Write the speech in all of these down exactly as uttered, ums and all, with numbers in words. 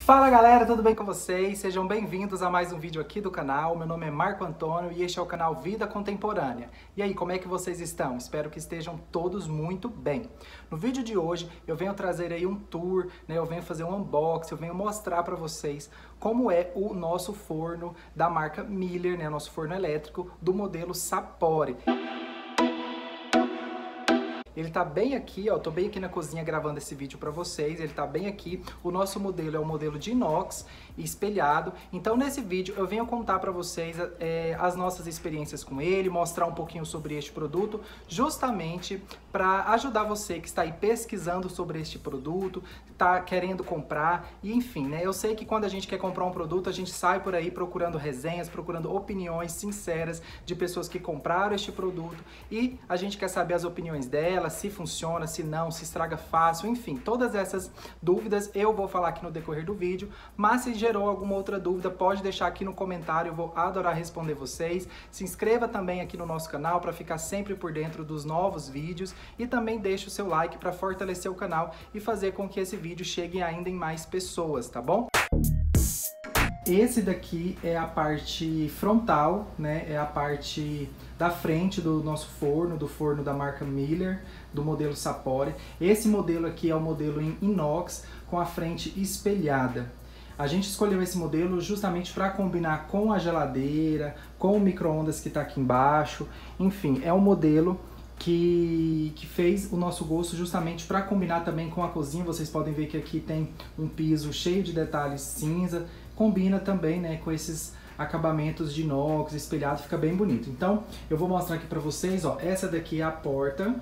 Fala galera, tudo bem com vocês? Sejam bem-vindos a mais um vídeo aqui do canal. Meu nome é Marco Antônio e este é o canal Vida Contemporânea. E aí, como é que vocês estão? Espero que estejam todos muito bem. No vídeo de hoje eu venho trazer aí um tour, né? Eu venho fazer um unboxing, eu venho mostrar para vocês como é o nosso forno da marca Miller, né? Nosso forno elétrico do modelo Sapore. Ele tá bem aqui, ó, tô bem aqui na cozinha gravando esse vídeo pra vocês, ele tá bem aqui. O nosso modelo é um modelo de inox espelhado. Então nesse vídeo eu venho contar pra vocês é, as nossas experiências com ele, mostrar um pouquinho sobre este produto, justamente para ajudar você que está aí pesquisando sobre este produto, tá querendo comprar, e enfim, né? Eu sei que quando a gente quer comprar um produto, a gente sai por aí procurando resenhas, procurando opiniões sinceras de pessoas que compraram este produto, e a gente quer saber as opiniões delas, se funciona, se não, se estraga fácil, enfim, todas essas dúvidas eu vou falar aqui no decorrer do vídeo, mas se gerou alguma outra dúvida, pode deixar aqui no comentário, eu vou adorar responder vocês. Se inscreva também aqui no nosso canal para ficar sempre por dentro dos novos vídeos e também deixe o seu like para fortalecer o canal e fazer com que esse vídeo chegue ainda em mais pessoas, tá bom? Esse daqui é a parte frontal, né? É a parte da frente do nosso forno, do forno da marca Miller, do modelo Sapore. Esse modelo aqui é o modelo em inox com a frente espelhada. A gente escolheu esse modelo justamente para combinar com a geladeira, com o micro-ondas que está aqui embaixo. Enfim, é um modelo que, que fez o nosso gosto justamente para combinar também com a cozinha. Vocês podem ver que aqui tem um piso cheio de detalhes cinza. Combina também, né, com esses acabamentos de inox espelhado, fica bem bonito. Então, eu vou mostrar aqui pra vocês, ó, essa daqui é a porta,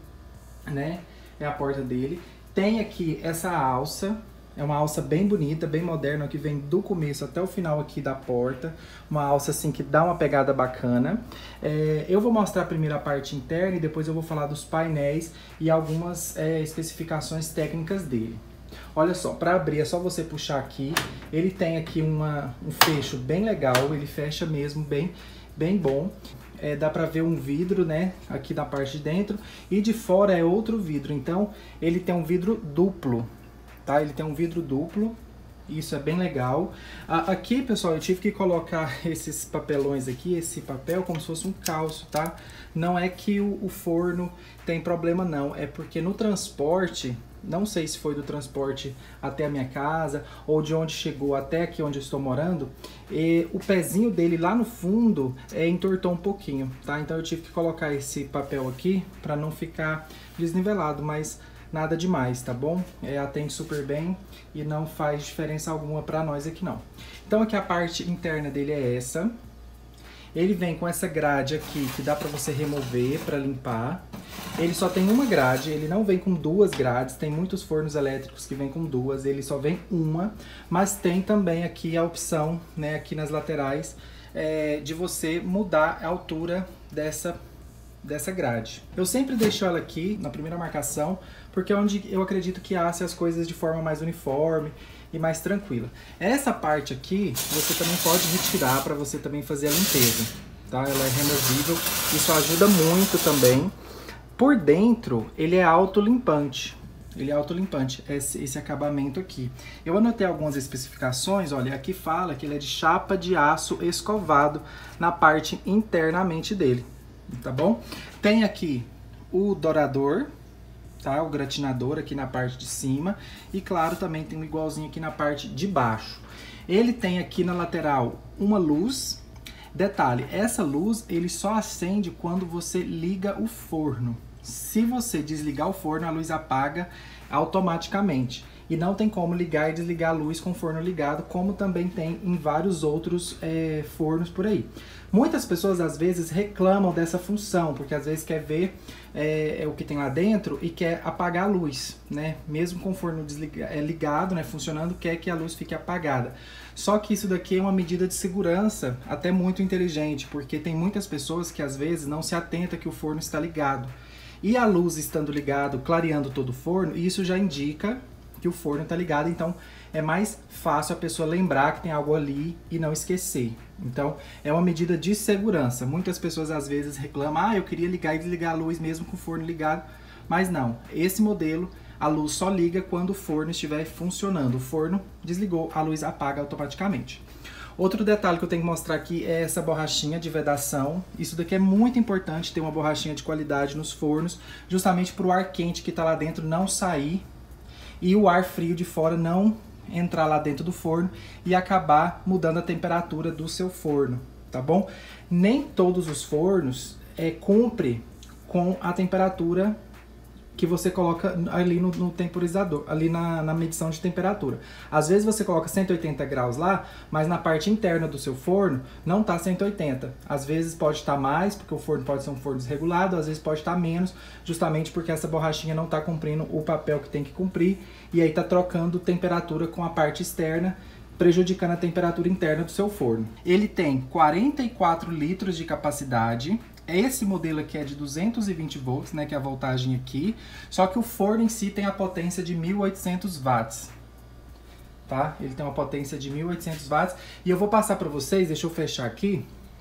né, é a porta dele. Tem aqui essa alça, é uma alça bem bonita, bem moderna, que vem do começo até o final aqui da porta. Uma alça assim que dá uma pegada bacana. É, eu vou mostrar primeiro a parte interna e depois eu vou falar dos painéis e algumas é, especificações técnicas dele. Olha só, para abrir é só você puxar aqui, ele tem aqui uma, um fecho bem legal, ele fecha mesmo bem, bem bom. É, dá para ver um vidro, né, aqui na parte de dentro, e de fora é outro vidro, então ele tem um vidro duplo, tá? Ele tem um vidro duplo, isso é bem legal. Ah, aqui, pessoal, eu tive que colocar esses papelões aqui, esse papel como se fosse um calço, tá? Não é que o, o forno tem problema não, é porque no transporte, não sei se foi do transporte até a minha casa ou de onde chegou até aqui onde eu estou morando, e o pezinho dele lá no fundo é, entortou um pouquinho, tá? Então eu tive que colocar esse papel aqui para não ficar desnivelado, mas nada demais, tá bom? É, atende super bem e não faz diferença alguma para nós aqui não. Então aqui a parte interna dele é essa. Ele vem com essa grade aqui que dá para você remover para limpar. Ele só tem uma grade, ele não vem com duas grades. Tem muitos fornos elétricos que vem com duas, ele só vem uma. Mas tem também aqui a opção, né, aqui nas laterais, é, de você mudar a altura dessa dessa grade. Eu sempre deixo ela aqui na primeira marcação, porque é onde eu acredito que asse as coisas de forma mais uniforme e mais tranquila. Essa parte aqui você também pode retirar para você também fazer a limpeza, tá? Ela é removível, isso ajuda muito também. Por dentro ele é autolimpante. Ele é autolimpante, esse, esse acabamento aqui. Eu anotei algumas especificações, olha, aqui fala que ele é de chapa de aço escovado na parte internamente dele, tá bom? Tem aqui o dourador, tá? O gratinador aqui na parte de cima e claro, também tem um igualzinho aqui na parte de baixo. Ele tem aqui na lateral uma luz. Detalhe, essa luz ele só acende quando você liga o forno. Se você desligar o forno, a luz apaga automaticamente. E não tem como ligar e desligar a luz com o forno ligado, como também tem em vários outros é, fornos por aí. Muitas pessoas às vezes reclamam dessa função, porque às vezes quer ver é, é, o que tem lá dentro e quer apagar a luz, né? Mesmo com o forno desliga, é, ligado, né, funcionando, quer que a luz fique apagada. Só que isso daqui é uma medida de segurança até muito inteligente, porque tem muitas pessoas que às vezes não se atentam que o forno está ligado. E a luz estando ligado, clareando todo o forno, isso já indica que o forno está ligado, então é mais fácil a pessoa lembrar que tem algo ali e não esquecer. Então é uma medida de segurança. Muitas pessoas às vezes reclamam, ah, eu queria ligar e desligar a luz mesmo com o forno ligado, mas não. Esse modelo a luz só liga quando o forno estiver funcionando. O forno desligou, a luz apaga automaticamente. Outro detalhe que eu tenho que mostrar aqui é essa borrachinha de vedação. Isso daqui é muito importante, ter uma borrachinha de qualidade nos fornos, justamente para o ar quente que está lá dentro não sair e o ar frio de fora não entrar lá dentro do forno e acabar mudando a temperatura do seu forno, tá bom? Nem todos os fornos é, cumprem com a temperatura que você coloca ali no, no temporizador, ali na, na medição de temperatura. Às vezes você coloca cento e oitenta graus lá, mas na parte interna do seu forno não tá cento e oitenta. Às vezes pode estar mais, porque o forno pode ser um forno desregulado, às vezes pode estar menos, justamente porque essa borrachinha não tá cumprindo o papel que tem que cumprir, e aí tá trocando temperatura com a parte externa, prejudicando a temperatura interna do seu forno. Ele tem quarenta e quatro litros de capacidade. Esse modelo aqui é de duzentos e vinte volts, né, que é a voltagem aqui, só que o forno em si tem a potência de mil e oitocentos watts, tá? Ele tem uma potência de mil e oitocentos watts, e eu vou passar para vocês, deixa eu fechar aqui,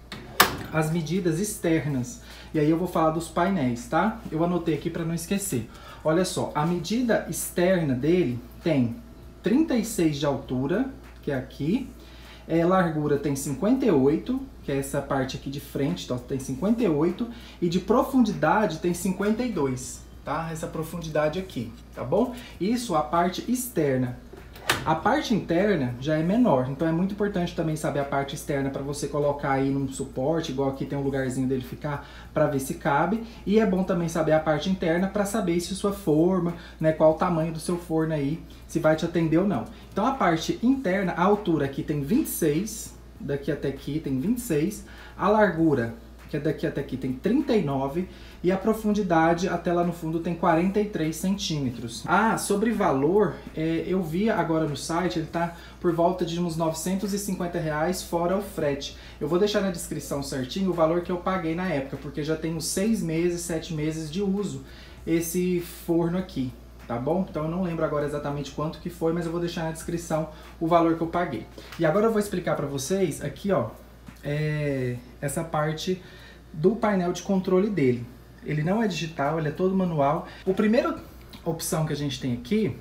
as medidas externas, e aí eu vou falar dos painéis, tá? Eu anotei aqui para não esquecer. Olha só, a medida externa dele tem trinta e seis de altura, que é aqui, é, largura tem cinquenta e oito, que é essa parte aqui de frente, então tem cinquenta e oito, e de profundidade tem cinquenta e dois, tá? Essa profundidade aqui, tá bom? Isso a parte externa. A parte interna já é menor, então é muito importante também saber a parte externa para você colocar aí num suporte, igual aqui tem um lugarzinho dele ficar, para ver se cabe. E é bom também saber a parte interna para saber se sua forma, né, qual o tamanho do seu forno aí, se vai te atender ou não. Então a parte interna, a altura aqui tem vinte e seis, daqui até aqui tem vinte e seis, a largura, que é daqui até aqui, tem trinta e nove, e a profundidade até lá no fundo tem quarenta e três centímetros. Ah, sobre valor, é, eu vi agora no site, ele tá por volta de uns novecentos e cinquenta reais fora o frete. Eu vou deixar na descrição certinho o valor que eu paguei na época, porque já tem uns seis meses, sete meses de uso esse forno aqui, tá bom? Então eu não lembro agora exatamente quanto que foi, mas eu vou deixar na descrição o valor que eu paguei. E agora eu vou explicar para vocês aqui, ó, é, essa parte do painel de controle dele. Ele não é digital, ele é todo manual. A primeira opção que a gente tem aqui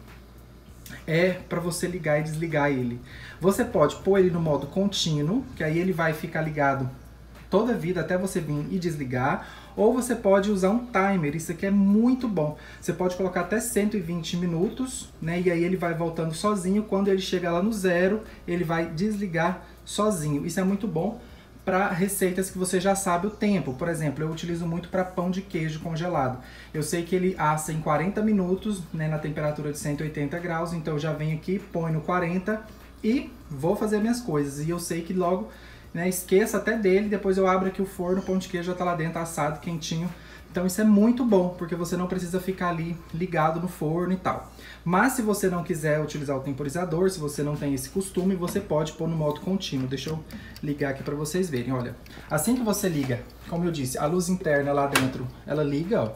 é para você ligar e desligar ele. Você pode pôr ele no modo contínuo, que aí ele vai ficar ligado toda a vida até você vir e desligar, ou você pode usar um timer. Isso aqui é muito bom. Você pode colocar até cento e vinte minutos, né? E aí ele vai voltando sozinho. Quando ele chegar lá no zero, ele vai desligar sozinho. Isso é muito bom para receitas que você já sabe o tempo. Por exemplo, eu utilizo muito para pão de queijo congelado. Eu sei que ele assa em quarenta minutos, né, na temperatura de cento e oitenta graus, então eu já venho aqui, põe no quarenta e vou fazer minhas coisas. E eu sei que logo, né, esqueça até dele, depois eu abro aqui o forno, o pão de queijo já tá lá dentro assado, quentinho. Então isso é muito bom, porque você não precisa ficar ali ligado no forno e tal. Mas se você não quiser utilizar o temporizador, se você não tem esse costume, você pode pôr no modo contínuo. Deixa eu ligar aqui para vocês verem, olha. Assim que você liga, como eu disse, a luz interna lá dentro, ela liga, ó,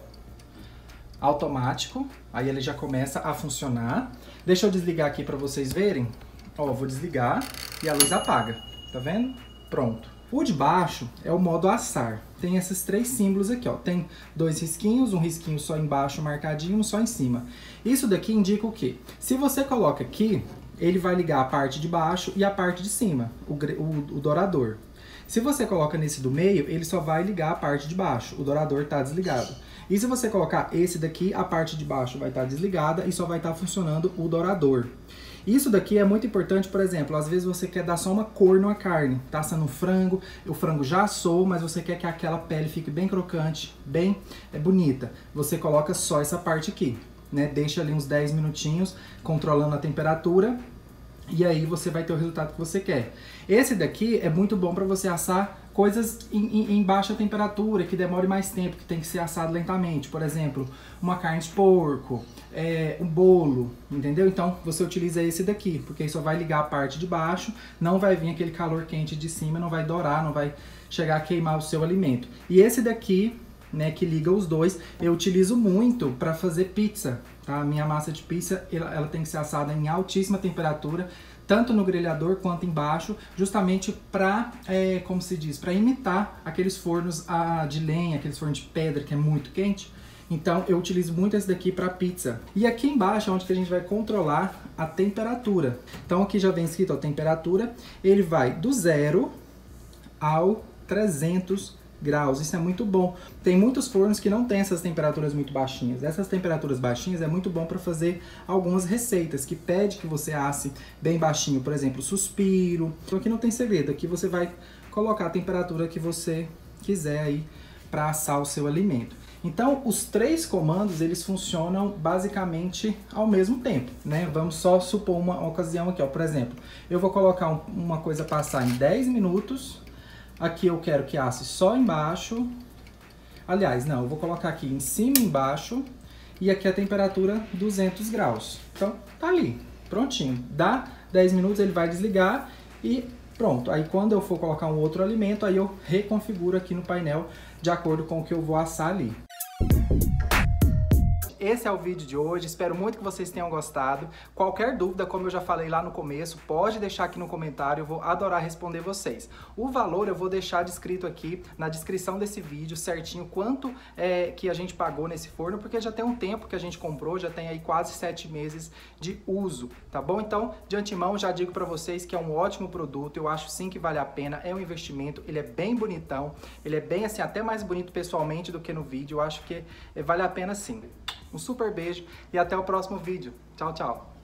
automático, aí ele já começa a funcionar. Deixa eu desligar aqui para vocês verem. Ó, vou desligar e a luz apaga, tá vendo? Pronto. O de baixo é o modo assar. Tem esses três símbolos aqui, ó. Tem dois risquinhos, um risquinho só embaixo marcadinho, um só em cima. Isso daqui indica o quê? Se você coloca aqui, ele vai ligar a parte de baixo e a parte de cima, o, o, o dourador. Se você coloca nesse do meio, ele só vai ligar a parte de baixo, o dourador está desligado. E se você colocar esse daqui, a parte de baixo vai estar desligada e só vai estar funcionando o dourador. Isso daqui é muito importante, por exemplo, às vezes você quer dar só uma cor numa carne, tá assando um frango, o frango já assou, mas você quer que aquela pele fique bem crocante, bem é, bonita. Você coloca só essa parte aqui, né? Deixa ali uns dez minutinhos, controlando a temperatura, e aí você vai ter o resultado que você quer. Esse daqui é muito bom para você assar coisas em, em, em baixa temperatura, que demore mais tempo, que tem que ser assado lentamente. Por exemplo, uma carne de porco, é, um bolo, entendeu? Então você utiliza esse daqui, porque aí só vai ligar a parte de baixo, não vai vir aquele calor quente de cima, não vai dourar, não vai chegar a queimar o seu alimento. E esse daqui, né, que liga os dois, eu utilizo muito para fazer pizza, tá? A minha massa de pizza, ela, ela tem que ser assada em altíssima temperatura, tanto no grelhador quanto embaixo, justamente para, é, como se diz, para imitar aqueles fornos a, de lenha, aqueles fornos de pedra que é muito quente. Então eu utilizo muito esse daqui para pizza. E aqui embaixo é onde que a gente vai controlar a temperatura. Então aqui já vem escrito a temperatura, ele vai do zero ao trezentos graus. Isso é muito bom. Tem muitos fornos que não tem essas temperaturas muito baixinhas. Essas temperaturas baixinhas é muito bom para fazer algumas receitas que pede que você asse bem baixinho, por exemplo, suspiro. Então aqui não tem segredo, aqui você vai colocar a temperatura que você quiser aí para assar o seu alimento. Então, os três comandos, eles funcionam basicamente ao mesmo tempo, né? Vamos só supor uma ocasião aqui, ó. Por exemplo, eu vou colocar um, uma coisa passar em dez minutos. Aqui eu quero que asse só embaixo. Aliás, não, eu vou colocar aqui em cima e embaixo. E aqui a temperatura duzentos graus. Então, tá ali, prontinho. Dá dez minutos, ele vai desligar e pronto. Aí quando eu for colocar um outro alimento, aí eu reconfiguro aqui no painel de acordo com o que eu vou assar ali. Esse é o vídeo de hoje, espero muito que vocês tenham gostado. Qualquer dúvida, como eu já falei lá no começo, pode deixar aqui no comentário, eu vou adorar responder vocês. O valor eu vou deixar descrito aqui na descrição desse vídeo, certinho, quanto é, que a gente pagou nesse forno, porque já tem um tempo que a gente comprou, já tem aí quase sete meses de uso, tá bom? Então, de antemão, já digo pra vocês que é um ótimo produto, eu acho sim que vale a pena, é um investimento, ele é bem bonitão, ele é bem assim, até mais bonito pessoalmente do que no vídeo, eu acho que vale a pena sim. Um super beijo e até o próximo vídeo. Tchau, tchau!